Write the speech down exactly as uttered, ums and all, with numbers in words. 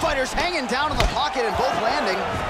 fighters hanging down in the pocket and both landing.